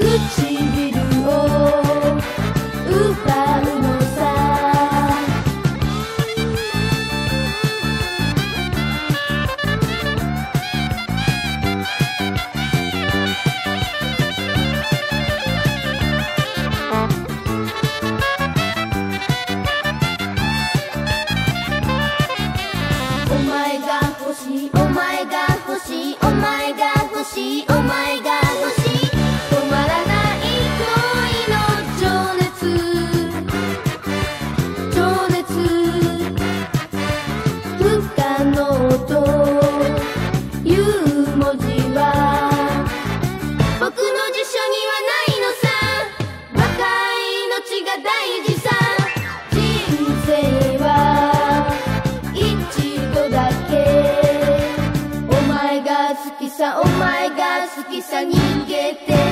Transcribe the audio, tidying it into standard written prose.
唇を歌うのさ。お前が欲しい、お前が欲しい、お前が欲しい、お前が欲しい、止まらない恋の情熱、情熱、不可能という文字は僕の辞書にはないのさ。若い命が大事さ。人生は一度だけ。お前が好きさ、お前が好きさ、逃げて